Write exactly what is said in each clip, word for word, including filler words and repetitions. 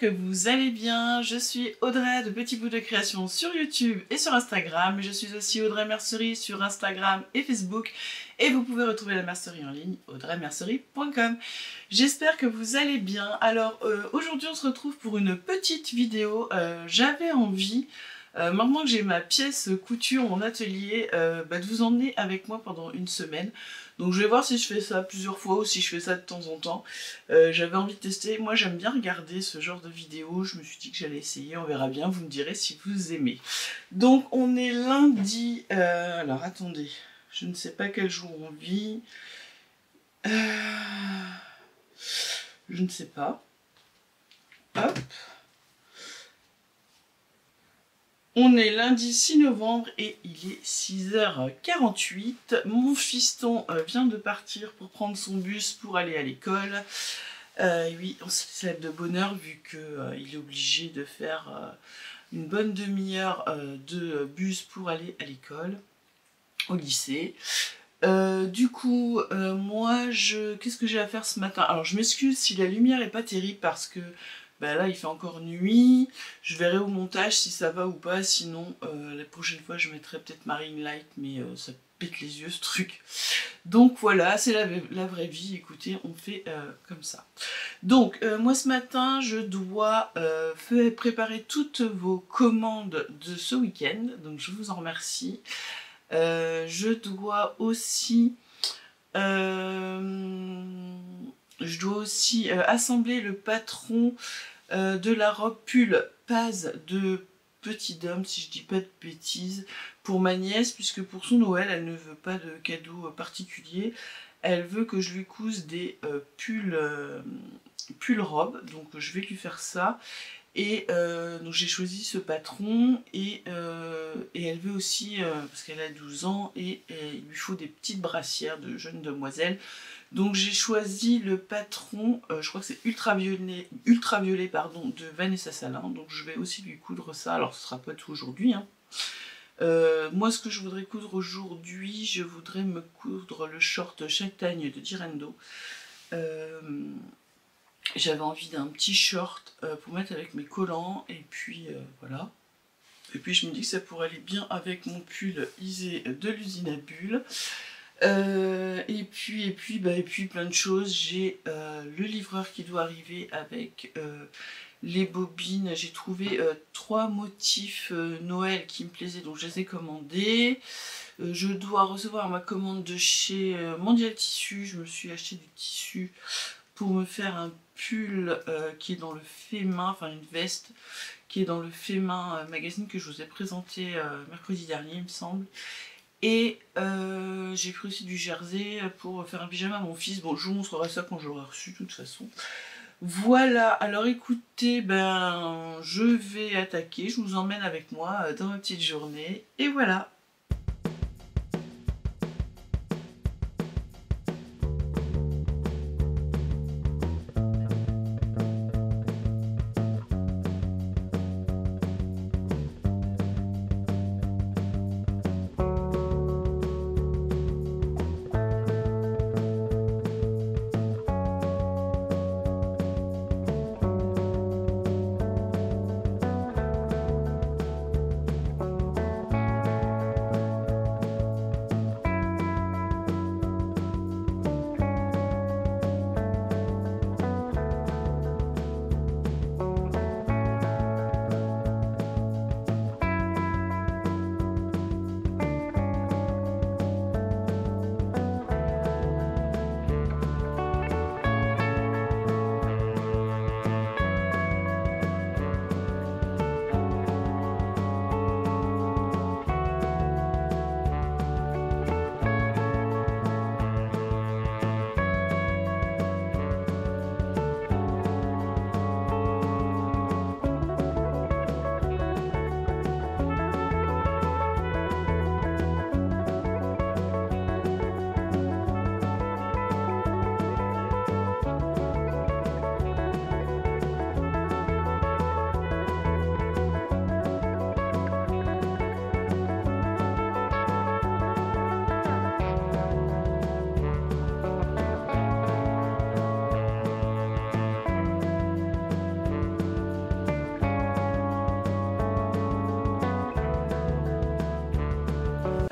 que vous allez bien. Je suis Audrey de Petit Bout de Création sur YouTube et sur Instagram. Je suis aussi Audrey Mercerie sur Instagram et Facebook. Et vous pouvez retrouver la mercerie en ligne, audrey mercerie point com. J'espère que vous allez bien. Alors euh, aujourd'hui on se retrouve pour une petite vidéo. Euh, J'avais envie, euh, maintenant que j'ai ma pièce couture, mon atelier, euh, bah, de vous emmener avec moi pendant une semaine. Donc je vais voir si je fais ça plusieurs fois ou si je fais ça de temps en temps. Euh, J'avais envie de tester. Moi j'aime bien regarder ce genre de vidéos. Je me suis dit que j'allais essayer. On verra bien. Vous me direz si vous aimez. Donc on est lundi. Euh, alors attendez. Je ne sais pas quel jour on vit. Euh, je ne sais pas. Hop. On est lundi six novembre et il est six heures quarante-huit. Mon fiston vient de partir pour prendre son bus pour aller à l'école. Euh, oui, on se lève de bonne heure vu qu'il euh, est obligé de faire euh, une bonne demi-heure euh, de bus pour aller à l'école, au lycée. Euh, du coup, euh, moi, je, qu'est-ce que j'ai à faire ce matin? Alors, je m'excuse si la lumière est pas terrible parce que ben là, il fait encore nuit. Je verrai au montage si ça va ou pas. Sinon, euh, la prochaine fois, je mettrai peut-être ma ring light, mais euh, ça pète les yeux ce truc. Donc voilà, c'est la, la vraie vie. Écoutez, on fait euh, comme ça. Donc, euh, moi ce matin, je dois euh, faire, préparer toutes vos commandes de ce week-end. Donc, je vous en remercie. Euh, je dois aussi euh, je dois aussi euh, assembler le patron euh, de la robe pull Paz de Petit Dôme, si je dis pas de bêtises, pour ma nièce, puisque pour son Noël elle ne veut pas de cadeau particulier, elle veut que je lui couse des euh, pulls euh, pull robes, donc je vais lui faire ça. Et euh, donc j'ai choisi ce patron et, euh, et elle veut aussi, euh, parce qu'elle a douze ans, et, et il lui faut des petites brassières de jeune demoiselle. Donc j'ai choisi le patron, euh, je crois que c'est ultraviolet, ultraviolet pardon, de Vanessa Salin. Donc je vais aussi lui coudre ça, alors ce sera pas tout aujourd'hui. Hein. Euh, moi ce que je voudrais coudre aujourd'hui, je voudrais me coudre le short châtaigne de Direndo. Euh, J'avais envie d'un petit short euh, pour mettre avec mes collants, et puis euh, voilà. Et puis je me dis que ça pourrait aller bien avec mon pull Isée de l'usine à bulles. Euh, et puis, et puis, bah, et puis plein de choses. J'ai euh, le livreur qui doit arriver avec euh, les bobines. J'ai trouvé euh, trois motifs euh, Noël qui me plaisaient, donc je les ai commandés. Euh, je dois recevoir ma commande de chez euh, Mondial Tissu. Je me suis acheté du tissu pour me faire un pull euh, qui est dans le fait main, enfin une veste qui est dans le fait main euh, magazine que je vous ai présenté euh, mercredi dernier il me semble. Et euh, j'ai pris aussi du jersey pour faire un pyjama à mon fils. Bon, je vous montrerai ça quand je l'aurai reçu de toute façon. Voilà, alors écoutez, ben je vais attaquer, je vous emmène avec moi dans ma petite journée. Et voilà.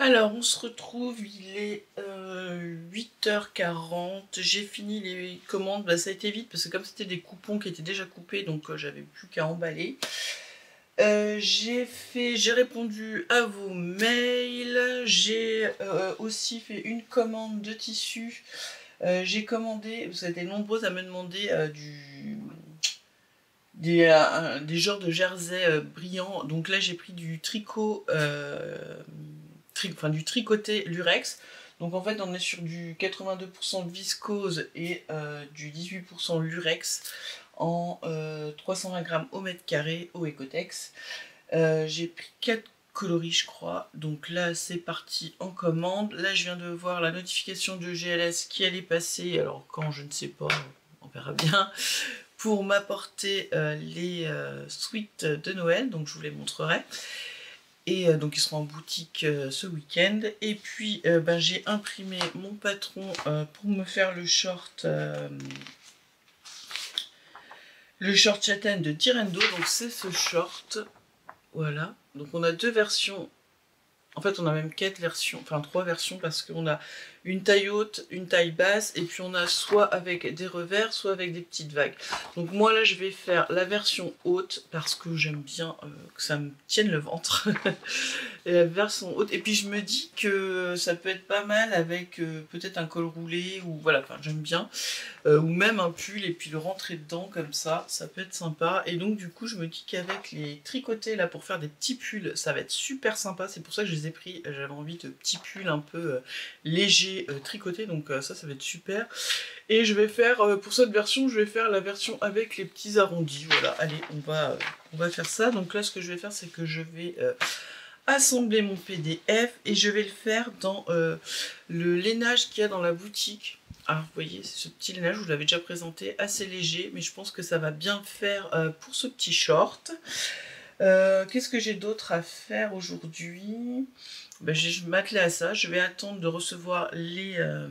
Alors, on se retrouve, il est euh, huit heures quarante, j'ai fini les commandes, bah, ça a été vite parce que comme c'était des coupons qui étaient déjà coupés, donc euh, j'avais plus qu'à emballer. Euh, j'ai fait, j'ai répondu à vos mails, j'ai euh, aussi fait une commande de tissu. Euh, j'ai commandé, vous êtes nombreuses à me demander euh, du... Des, euh, des genres de jersey euh, brillants, donc là j'ai pris du tricot, euh, tri, enfin du tricoté lurex, donc en fait on est sur du quatre-vingt-deux pour cent viscose et euh, du dix-huit pour cent lurex en euh, trois cent vingt grammes au mètre carré au Ecotex. Euh, j'ai pris quatre coloris je crois, donc là c'est parti en commande. Là je viens de voir la notification de G L S qui allait passer, alors quand je ne sais pas, on verra bien, pour m'apporter euh, les euh, suites de Noël, donc je vous les montrerai. Et euh, donc ils seront en boutique euh, ce week-end. Et puis euh, ben, j'ai imprimé mon patron euh, pour me faire le short euh, le short châtaigne de Tirendo. Donc c'est ce short, voilà. Donc on a deux versions. En fait, on a même quatre versions, enfin trois versions, parce qu'on a une taille haute, une taille basse, et puis on a soit avec des revers, soit avec des petites vagues. Donc moi, là, je vais faire la version haute, parce que j'aime bien euh, que ça me tienne le ventre. Et la version haute. Et puis je me dis que ça peut être pas mal avec euh, peut-être un col roulé, ou voilà, enfin j'aime bien. Euh, ou même un pull, et puis le rentrer dedans comme ça, ça peut être sympa. Et donc du coup, je me dis qu'avec les tricotés là pour faire des petits pulls, ça va être super sympa. C'est pour ça que je les ai pris, j'avais envie de petits pulls un peu euh, légers euh, tricotés, donc euh, ça, ça va être super. Et je vais faire, euh, pour cette version, je vais faire la version avec les petits arrondis. Voilà, allez, on va, euh, on va faire ça. Donc là, ce que je vais faire, c'est que je vais... Euh, assembler mon P D F et je vais le faire dans euh, le lainage qu'il y a dans la boutique. Alors vous voyez, ce petit lainage, je vous l'avais déjà présenté, assez léger, mais je pense que ça va bien faire euh, pour ce petit short. Euh, Qu'est-ce que j'ai d'autre à faire aujourd'hui? Ben, je m'atteler à ça, je vais attendre de recevoir les, euh,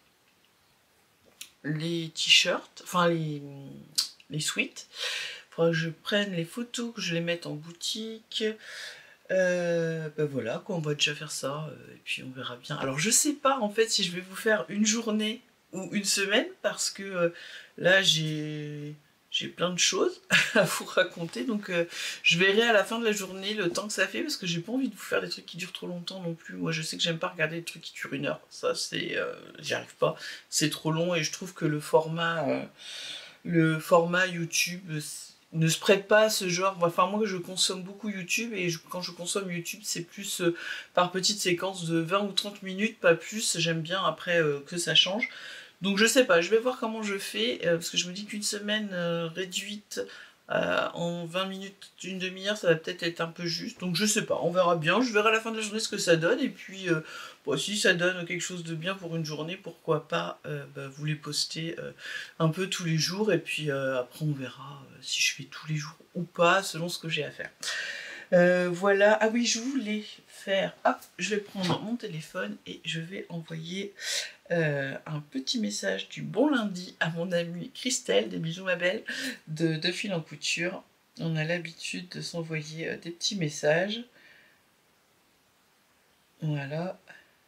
les t-shirts, enfin les, les suites. Il faudra que je prenne les photos, que je les mette en boutique. Euh, ben voilà, quoi, on va déjà faire ça, euh, et puis on verra bien. Alors je sais pas en fait si je vais vous faire une journée ou une semaine, parce que euh, là j'ai j'ai plein de choses à vous raconter, donc euh, je verrai à la fin de la journée le temps que ça fait, parce que j'ai pas envie de vous faire des trucs qui durent trop longtemps non plus. Moi je sais que j'aime pas regarder des trucs qui durent une heure, ça c'est, euh, j'y arrive pas, c'est trop long, et je trouve que le format, euh, le format YouTube ne se prête pas à ce genre. Enfin, moi je consomme beaucoup YouTube, et je, quand je consomme YouTube, c'est plus euh, par petites séquences de vingt ou trente minutes, pas plus. J'aime bien après euh, que ça change. Donc je sais pas, je vais voir comment je fais, euh, parce que je me dis qu'une semaine euh, réduite euh, en vingt minutes, une demi-heure, ça va peut-être être un peu juste. Donc je sais pas, on verra bien. Je verrai à la fin de la journée ce que ça donne, et puis euh, bon, si ça donne quelque chose de bien pour une journée, pourquoi pas euh, bah, vous les poster euh, un peu tous les jours, et puis euh, après on verra euh, si je fais tous les jours ou pas, selon ce que j'ai à faire. Euh, voilà, ah oui, je voulais faire, hop, je vais prendre mon téléphone et je vais envoyer euh, un petit message du bon lundi à mon amie Christelle, des bijoux ma belle, de, de Fil en Couture. On a l'habitude de s'envoyer euh, des petits messages. Voilà.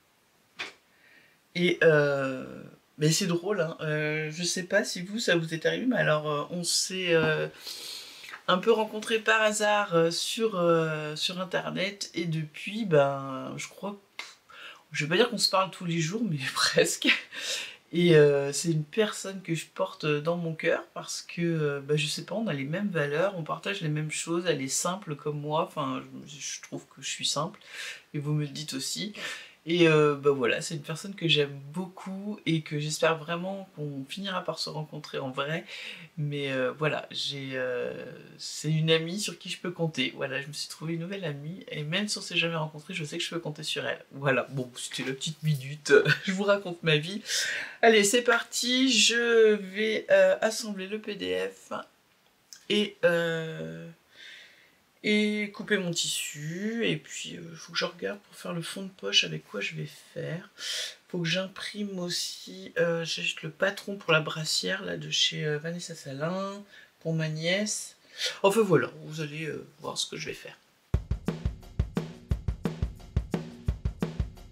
Et euh, mais c'est drôle, hein. Euh, je sais pas si vous, ça vous est arrivé, mais alors euh, on s'est euh, un peu rencontrés par hasard euh, sur, euh, sur internet, et depuis, ben, je crois, je vais pas dire qu'on se parle tous les jours, mais presque. Et euh, c'est une personne que je porte dans mon cœur, parce que, euh, bah, je sais pas, on a les mêmes valeurs, on partage les mêmes choses, elle est simple comme moi, enfin, je, je trouve que je suis simple, et vous me le dites aussi. Et euh, bah voilà, c'est une personne que j'aime beaucoup, et que j'espère vraiment qu'on finira par se rencontrer en vrai. Mais euh, voilà, j'ai, euh, c'est une amie sur qui je peux compter. Voilà, je me suis trouvé une nouvelle amie, et même si on s'est jamais rencontré, je sais que je peux compter sur elle. Voilà, bon, c'était la petite minute, je vous raconte ma vie. Allez, c'est parti, je vais euh, assembler le P D F et... Euh, et couper mon tissu, et puis il euh, faut que je regarde pour faire le fond de poche avec quoi je vais faire. Faut que j'imprime aussi, euh, j'achète le patron pour la brassière là de chez euh, Vanessa Salin, pour ma nièce. Enfin voilà, vous allez euh, voir ce que je vais faire.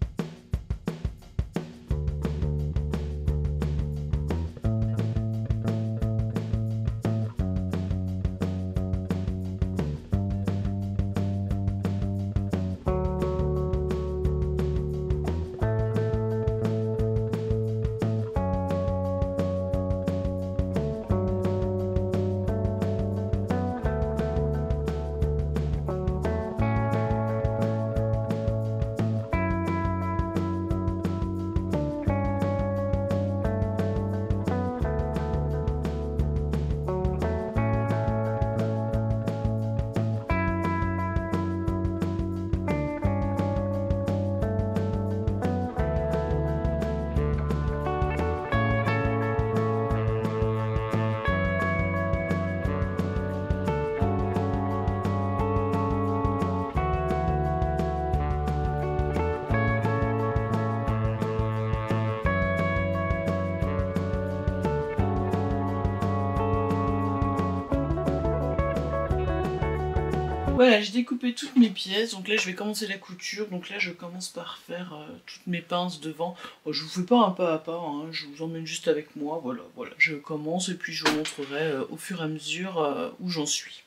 Voilà, j'ai découpé toutes mes pièces, donc là je vais commencer la couture. Donc là je commence par faire euh, toutes mes pinces devant. Oh, je vous fais pas un pas à pas, hein, je vous emmène juste avec moi. Voilà, voilà, je commence et puis je vous montrerai euh, au fur et à mesure euh, où j'en suis.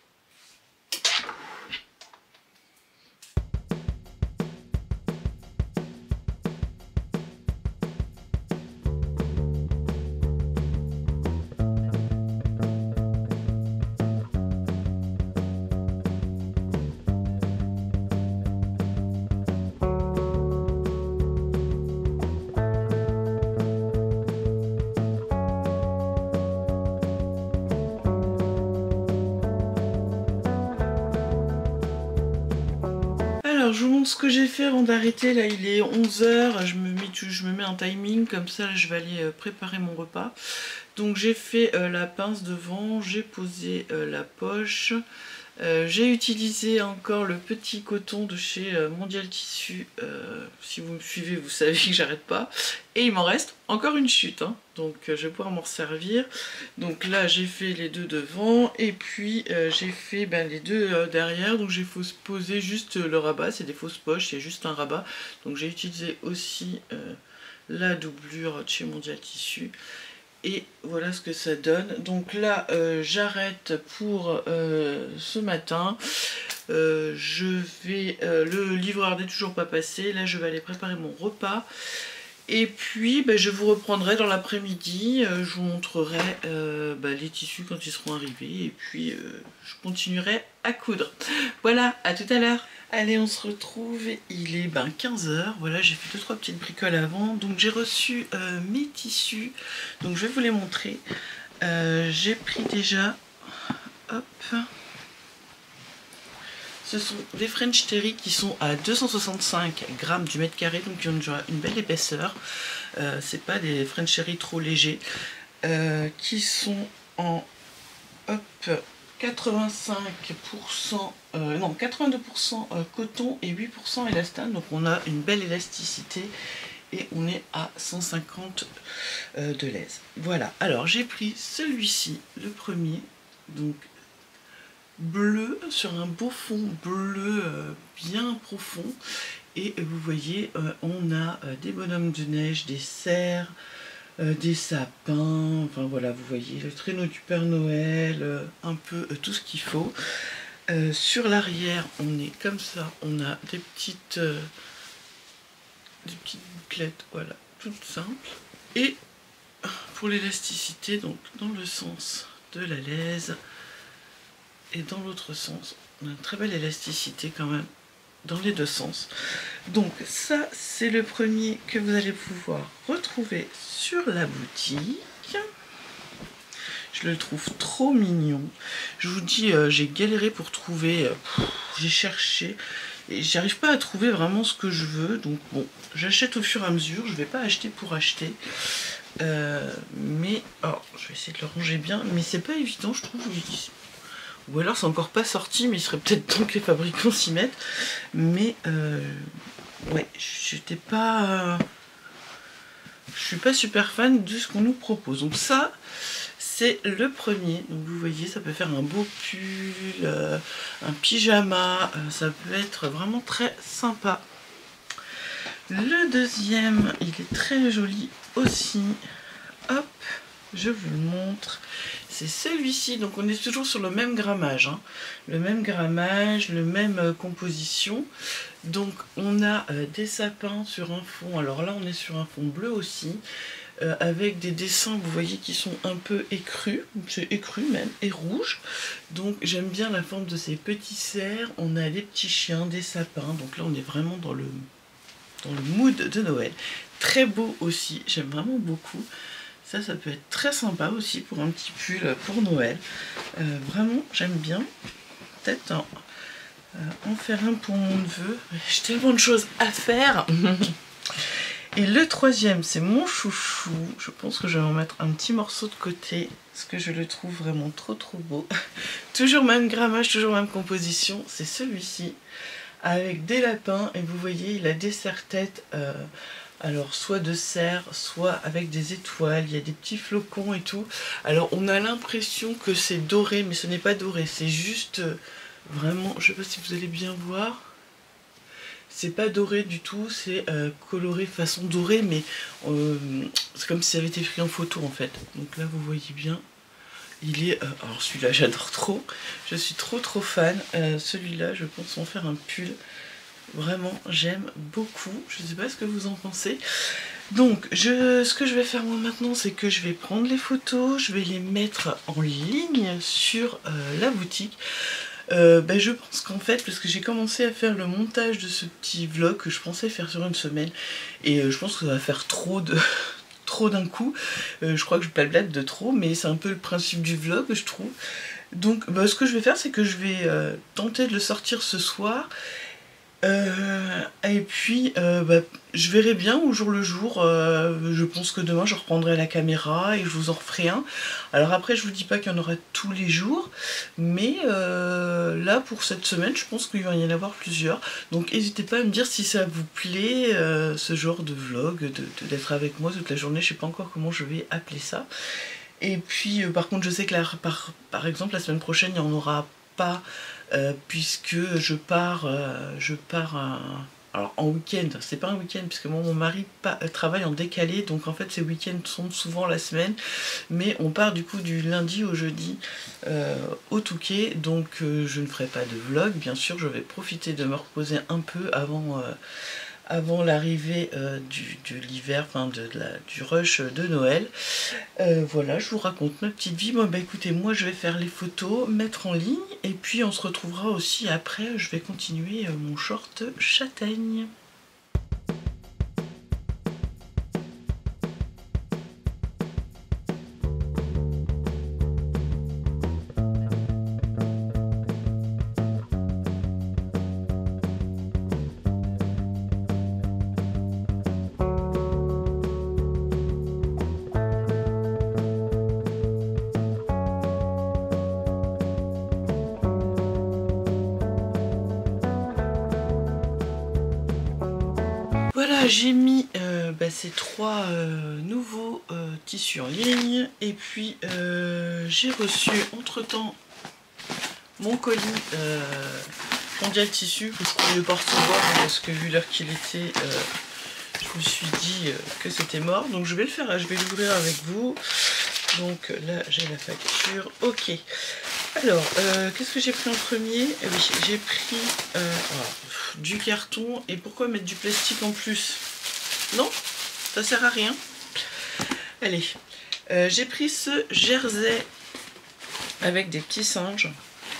Alors je vous montre ce que j'ai fait avant d'arrêter. Là il est onze heures, je me mets, je me mets un timing comme ça, là, je vais aller euh, préparer mon repas. Donc j'ai fait euh, la pince devant, j'ai posé euh, la poche, euh, j'ai utilisé encore le petit coton de chez euh, Mondial Tissu. Euh, si vous me suivez vous savez que j'arrête pas. Et il m'en reste encore une chute, hein. Donc euh, je vais pouvoir m'en servir. Donc là j'ai fait les deux devant et puis euh, j'ai fait ben, les deux euh, derrière. Donc j'ai posé juste le rabat, c'est des fausses poches, c'est juste un rabat. Donc j'ai utilisé aussi euh, la doublure de chez Mondial Tissu. Et voilà ce que ça donne. Donc là euh, j'arrête pour euh, ce matin. Euh, je vais euh, le livreur n'est toujours pas passé. Là je vais aller préparer mon repas. Et puis ben, je vous reprendrai dans l'après-midi. Euh, je vous montrerai euh, ben, les tissus quand ils seront arrivés. Et puis euh, je continuerai à coudre. Voilà, à tout à l'heure. Allez, on se retrouve, il est ben, quinze heures, voilà, j'ai fait deux trois petites bricoles avant, donc j'ai reçu euh, mes tissus, donc je vais vous les montrer. Euh, j'ai pris déjà, hop, ce sont des French Terry qui sont à deux cent soixante-cinq grammes du mètre carré, donc qui ont déjà une belle épaisseur, euh, c'est pas des French Terry trop légers, euh, qui sont en, hop, quatre-vingt-cinq pour cent, euh, non quatre-vingt-deux pour cent coton et huit pour cent élastane, donc on a une belle élasticité et on est à cent cinquante euh, de l'aise. Voilà, alors j'ai pris celui-ci, le premier, donc bleu sur un beau fond bleu euh, bien profond, et vous voyez euh, on a euh, des bonhommes de neige, des cerfs, Euh, des sapins, enfin voilà, vous voyez le traîneau du Père Noël, euh, un peu euh, tout ce qu'il faut. Euh, sur l'arrière, on est comme ça, on a des petites, euh, des petites bouclettes, voilà, toutes simples. Et pour l'élasticité, donc dans le sens de la laise et dans l'autre sens, on a une très belle élasticité quand même dans les deux sens. Donc ça c'est le premier que vous allez pouvoir retrouver sur la boutique. Je le trouve trop mignon. Je vous dis euh, j'ai galéré pour trouver, euh, j'ai cherché et j'arrive pas à trouver vraiment ce que je veux, donc bon, j'achète au fur et à mesure, je vais pas acheter pour acheter. Euh, mais alors je vais essayer de le ranger bien, mais c'est pas évident je trouve. Ou alors c'est encore pas sorti, mais il serait peut-être temps que les fabricants s'y mettent. Mais euh, ouais, j'étais pas, euh, je suis pas super fan de ce qu'on nous propose. Donc ça, c'est le premier. Donc vous voyez, ça peut faire un beau pull, euh, un pyjama, euh, ça peut être vraiment très sympa. Le deuxième, il est très joli aussi. Hop, je vous le montre. C'est celui-ci, donc on est toujours sur le même grammage, hein. Le même grammage, le même euh, composition. Donc on a euh, des sapins sur un fond, alors là on est sur un fond bleu aussi, euh, avec des dessins, vous voyez, qui sont un peu écrus, c'est écru même, et rouge. Donc j'aime bien la forme de ces petits cerfs, on a des petits chiens, des sapins, donc là on est vraiment dans le, dans le mood de Noël. Très beau aussi, j'aime vraiment beaucoup. Ça, ça peut être très sympa aussi pour un petit pull pour Noël. Euh, vraiment, j'aime bien. Peut-être en, euh, en faire un pour mon neveu. J'ai tellement de choses à faire. Et le troisième, c'est mon chouchou. Je pense que je vais en mettre un petit morceau de côté, parce que je le trouve vraiment trop trop beau. Toujours même grammage, toujours même composition. C'est celui-ci, avec des lapins. Et vous voyez, il a des serre-têtes. Euh, Alors soit de cerf, soit avec des étoiles, il y a des petits flocons et tout. Alors on a l'impression que c'est doré, mais ce n'est pas doré, c'est juste Vraiment, je sais pas si vous allez bien voir. C'est pas doré du tout, c'est euh, coloré façon dorée, mais euh, c'est comme si ça avait été pris en photo en fait. Donc là vous voyez bien, il est... Euh, alors celui-là j'adore trop, je suis trop trop fan. Euh, celui-là je pense en faire un pull. Vraiment j'aime beaucoup, je sais pas ce que vous en pensez. Donc je, ce que je vais faire moi maintenant, c'est que je vais prendre les photos, je vais les mettre en ligne sur euh, la boutique. Euh, ben je pense qu'en fait, parce que j'ai commencé à faire le montage de ce petit vlog que je pensais faire sur une semaine, et euh, je pense que ça va faire trop de trop d'un coup. Euh, je crois que je blablate de trop, mais c'est un peu le principe du vlog, je trouve. Donc ben, ce que je vais faire, c'est que je vais euh, tenter de le sortir ce soir. Euh, et puis euh, bah, je verrai bien au jour le jour. Euh, je pense que demain je reprendrai la caméra et je vous en referai un. Alors après je vous dis pas qu'il y en aura tous les jours, mais euh, là pour cette semaine je pense qu'il va y en avoir plusieurs. Donc n'hésitez pas à me dire si ça vous plaît, euh, ce genre de vlog, d'être avec moi toute la journée. Je sais pas encore comment je vais appeler ça. Et puis euh, par contre je sais que là, par, par exemple la semaine prochaine il n'y en aura pas. Euh, puisque je pars, euh, je pars un, alors en week-end, c'est pas un week-end puisque moi mon mari pa travaille en décalé, donc en fait ces week-ends sont souvent la semaine, mais on part du coup du lundi au jeudi euh, au Touquet, donc euh, je ne ferai pas de vlog, bien sûr je vais profiter de me reposer un peu avant... Euh, avant l'arrivée euh, du, de l'hiver, enfin de, de la, du rush de Noël. Euh, voilà, je vous raconte ma petite vie. Bon, bah écoutez, moi je vais faire les photos, mettre en ligne, et puis on se retrouvera aussi après, je vais continuer euh, mon short châtaigne. Voilà, j'ai mis euh, bah, ces trois euh, nouveaux euh, tissus en ligne, et puis euh, j'ai reçu entre temps mon colis euh, Mondial Tissu que je pouvais pas recevoir parce que vu l'heure qu'il était, euh, je me suis dit euh, que c'était mort. Donc je vais le faire, je vais l'ouvrir avec vous. Donc là j'ai la facture, ok. Alors, euh, qu'est-ce que j'ai pris en premier? eh Oui, j'ai pris euh, oh, du carton. Et pourquoi mettre du plastique en plus? Non, ça sert à rien. Allez, euh, j'ai pris ce jersey avec des petits singes.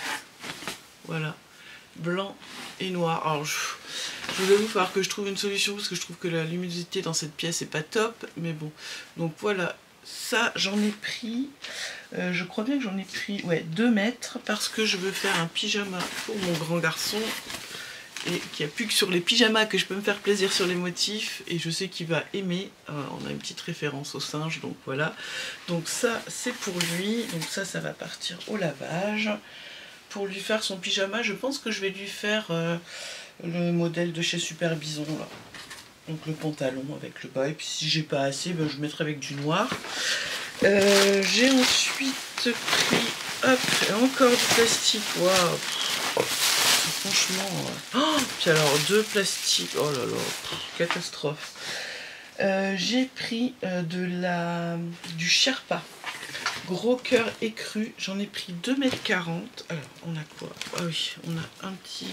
Voilà, blanc et noir. Alors, je, je vous avoue, il va falloir que je trouve une solution parce que je trouve que la luminosité dans cette pièce est pas top. Mais bon, donc voilà, ça j'en ai pris. Euh, je crois bien que j'en ai pris ouais, deux mètres parce que je veux faire un pyjama pour mon grand garçon et qu'il n'y a plus que sur les pyjamas que je peux me faire plaisir sur les motifs, et je sais qu'il va aimer. Euh, on a une petite référence au singe, donc voilà. Donc ça c'est pour lui, donc ça ça va partir au lavage. Pour lui faire son pyjama, je pense que je vais lui faire euh, le modèle de chez Super Bison là. Donc le pantalon avec le bas, et puis si j'ai pas assez, ben, je mettrai avec du noir. Euh, j'ai ensuite pris, hop, encore du plastique, waouh, franchement, euh... oh, puis alors deux plastiques, oh là là, pff, catastrophe. Euh, j'ai pris euh, de la, du Sherpa, gros cœur écru, j'en ai pris deux mètres quarante. Alors on a quoi? Ah oui, on a un petit,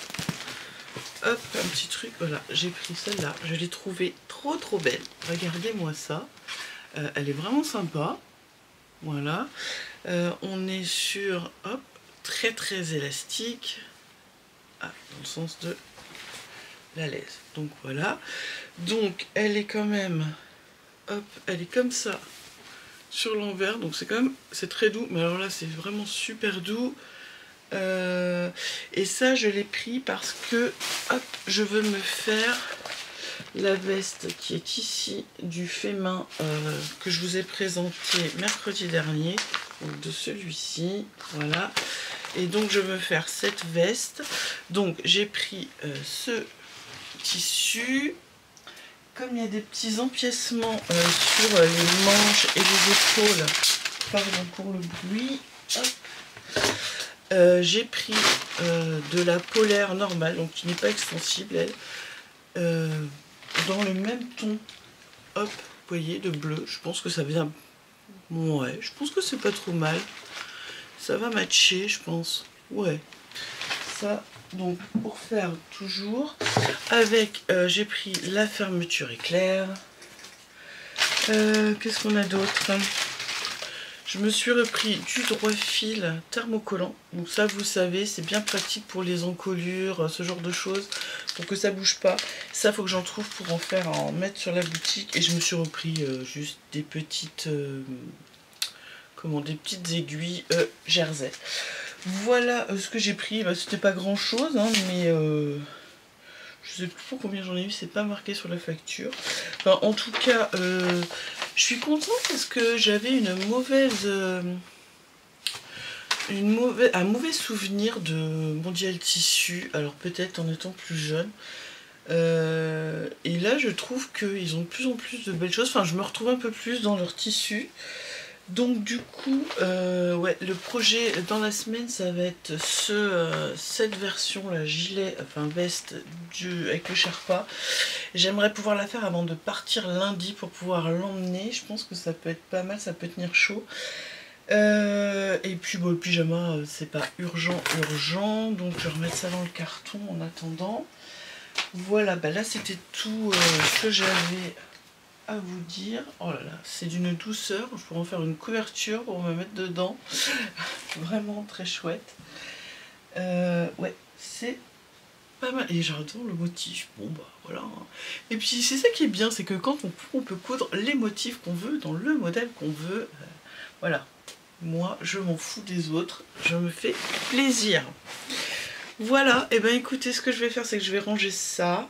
euh... hop, un petit truc, voilà, j'ai pris celle-là, je l'ai trouvée trop trop belle, regardez-moi ça. Euh, elle est vraiment sympa, voilà. Euh, on est sur, hop, très très élastique, ah, dans le sens de la laisse. Donc voilà. Donc elle est quand même, hop, elle est comme ça sur l'envers. Donc c'est quand même, c'est très doux. Mais alors là c'est vraiment super doux. Euh, et ça je l'ai pris parce que, hop, je veux me faire la veste qui est ici du fait main euh, que je vous ai présenté mercredi dernier, donc de celui-ci, voilà. Et donc je veux faire cette veste, donc j'ai pris euh, ce tissu. Comme il y a des petits empiècements euh, sur les manches et les épaules, pardon pour le bruit, hop. Euh, j'ai pris euh, de la polaire normale, donc qui n'est pas extensible, elle, euh, dans le même ton, hop, vous voyez, de bleu. Je pense que ça vient, ouais, je pense que c'est pas trop mal. Ça va matcher, je pense, ouais. Ça, donc, pour faire toujours, avec, euh, j'ai pris la fermeture éclair. Euh, Qu'est-ce qu'on a d'autre? Je me suis repris du droit fil thermocollant. Donc ça, vous savez, c'est bien pratique pour les encolures, ce genre de choses, pour que ça bouge pas. Ça, faut que j'en trouve pour en faire, en mettre sur la boutique. Et je me suis repris euh, juste des petites, euh, comment, des petites aiguilles euh, jersey. Voilà euh, ce que j'ai pris. Bah, c'était pas grand chose, hein, mais euh, je sais plus pour combien j'en ai eu. C'est pas marqué sur la facture. Enfin, en tout cas. Euh, Je suis contente parce que j'avais une mauvaise, euh, une mauvaise, un mauvais souvenir de Mondial Tissu. Alors peut-être en étant plus jeune. Euh, et là, je trouve qu'ils ont de plus en plus de belles choses. Enfin, je me retrouve un peu plus dans leur tissu. Donc du coup, euh, ouais, le projet dans la semaine, ça va être ce, euh, cette version, la gilet, enfin veste du, avec le Sherpa. J'aimerais pouvoir la faire avant de partir lundi pour pouvoir l'emmener. Je pense que ça peut être pas mal, ça peut tenir chaud. Euh, et puis bon, le pyjama, c'est pas urgent, urgent. Donc je vais remettre ça dans le carton en attendant. Voilà, bah là c'était tout euh, ce que j'avais à vous dire. Oh là là, c'est d'une douceur. Je pourrais en faire une couverture pour me mettre dedans. Vraiment très chouette. Euh, ouais, c'est pas mal. Et j'adore le motif. Bon bah voilà. Et puis c'est ça qui est bien, c'est que quand on, on peut coudre les motifs qu'on veut dans le modèle qu'on veut. Euh, voilà. Moi, je m'en fous des autres. Je me fais plaisir. Voilà. Et ben écoutez, ce que je vais faire, c'est que je vais ranger ça.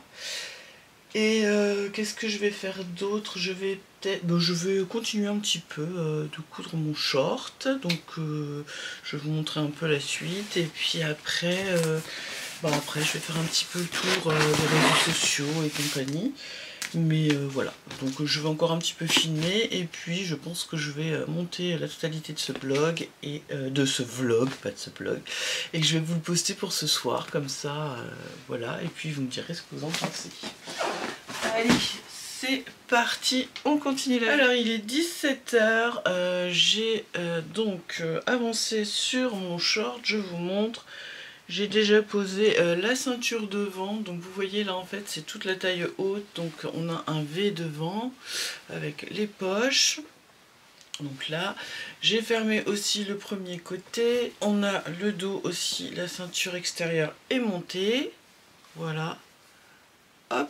Et euh, qu'est-ce que je vais faire d'autre? Je vais peut-être, ben, je vais continuer un petit peu euh, de coudre mon short. Donc euh, je vais vous montrer un peu la suite. Et puis après, euh, ben, après je vais faire un petit peu le tour euh, des réseaux sociaux et compagnie. Mais euh, voilà, donc je vais encore un petit peu filmer. Et puis je pense que je vais monter la totalité de ce blog et euh, de ce vlog, pas de ce blog. Et que je vais vous le poster pour ce soir, comme ça, euh, voilà. Et puis vous me direz ce que vous en pensez. Allez, c'est parti, on continue là. Alors il est dix-sept heures, euh, j'ai euh, donc euh, avancé sur mon short, je vous montre. J'ai déjà posé euh, la ceinture devant, donc vous voyez là en fait c'est toute la taille haute, donc on a un V devant avec les poches. Donc là, j'ai fermé aussi le premier côté, on a le dos aussi, la ceinture extérieure est montée, voilà, hop.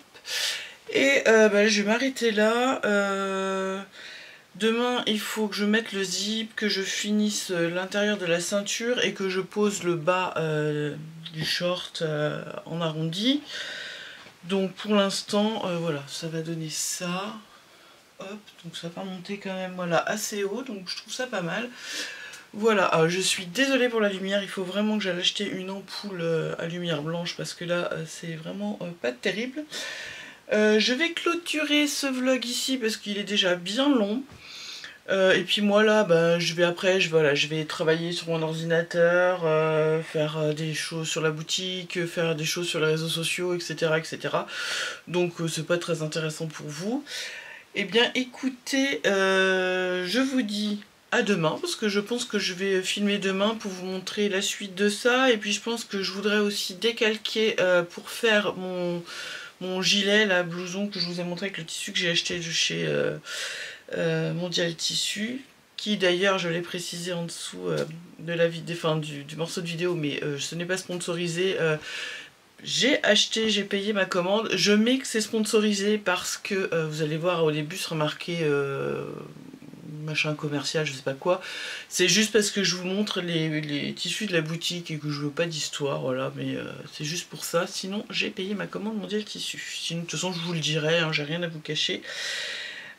Et euh, bah, je vais m'arrêter là. Euh, demain, il faut que je mette le zip, que je finisse l'intérieur de la ceinture et que je pose le bas euh, du short euh, en arrondi. Donc pour l'instant, euh, voilà, ça va donner ça. Hop, donc ça va monter quand même voilà, assez haut, donc je trouve ça pas mal. Voilà, alors je suis désolée pour la lumière, il faut vraiment que j'aille acheter une ampoule euh, à lumière blanche parce que là, euh, c'est vraiment euh, pas terrible. Euh, je vais clôturer ce vlog ici parce qu'il est déjà bien long. Euh, et puis moi là, bah, je vais après, je, voilà, je vais travailler sur mon ordinateur, euh, faire euh, des choses sur la boutique, faire des choses sur les réseaux sociaux, et cetera et cetera. Donc euh, c'est pas très intéressant pour vous. Eh bien écoutez, euh, je vous dis à demain, parce que je pense que je vais filmer demain pour vous montrer la suite de ça. Et puis je pense que je voudrais aussi décalquer euh, pour faire mon... mon gilet, la blouson que je vous ai montré avec le tissu que j'ai acheté de chez euh, euh, Mondial Tissu, qui d'ailleurs, je l'ai précisé en dessous euh, de la vidéo, enfin, du, du morceau de vidéo, mais euh, ce n'est pas sponsorisé. Euh, j'ai acheté, j'ai payé ma commande. Je mets que c'est sponsorisé parce que euh, vous allez voir au début sera marqué euh, machin commercial, je sais pas quoi. C'est juste parce que je vous montre les, les tissus de la boutique et que je veux pas d'histoire, voilà, mais euh, c'est juste pour ça. Sinon, j'ai payé ma commande Mondial Tissu. Sinon, de toute façon, je vous le dirai, hein, j'ai rien à vous cacher.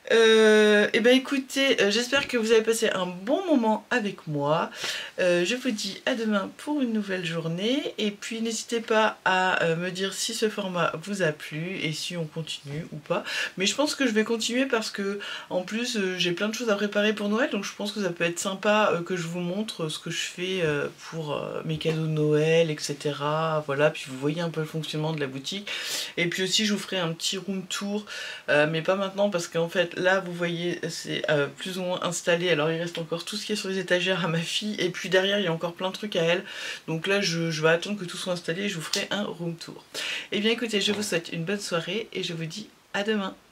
Euh, et ben écoutez, euh, j'espère que vous avez passé un bon moment avec moi. Euh, je vous dis à demain pour une nouvelle journée. Et puis n'hésitez pas à euh, me dire si ce format vous a plu et si on continue ou pas. Mais je pense que je vais continuer parce que en plus euh, j'ai plein de choses à préparer pour Noël. Donc je pense que ça peut être sympa euh, que je vous montre ce que je fais euh, pour euh, mes cadeaux de Noël, et cetera. Voilà, puis vous voyez un peu le fonctionnement de la boutique. Et puis aussi je vous ferai un petit room tour, euh, mais pas maintenant parce qu'en fait là vous voyez c'est euh, plus ou moins installé. Alors il reste encore tout ce qui est sur les étagères à ma fille et puis derrière il y a encore plein de trucs à elle. Donc là je, je vais attendre que tout soit installé et je vous ferai un room tour. Et bien écoutez, je vous souhaite une bonne soirée et je vous dis à demain.